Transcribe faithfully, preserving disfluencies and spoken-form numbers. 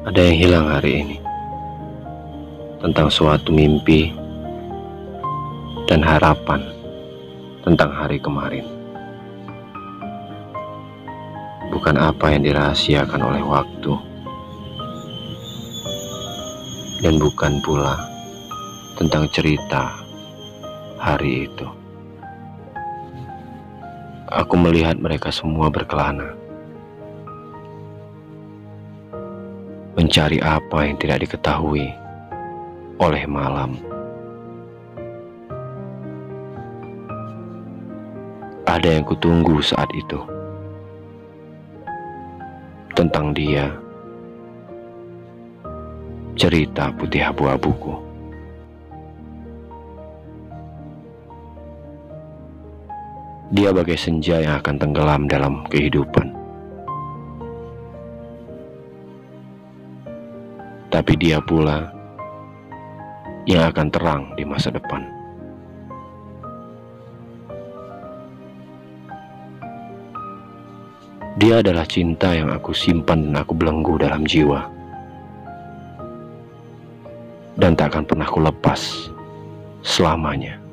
Ada yang hilang hari ini, tentang suatu mimpi dan harapan tentang hari kemarin. Bukan apa yang dirahasiakan oleh waktu, dan bukan pula tentang cerita hari itu. Aku melihat mereka semua berkelana, mencari apa yang tidak diketahui oleh malam. Ada yang kutunggu saat itu, tentang dia, cerita putih abu-abuku. Dia bagai senja yang akan tenggelam dalam kehidupan. Tapi dia pula yang akan terang di masa depan. Dia adalah cinta yang aku simpan dan aku belenggu dalam jiwa, dan tak akan pernah ku lepas selamanya.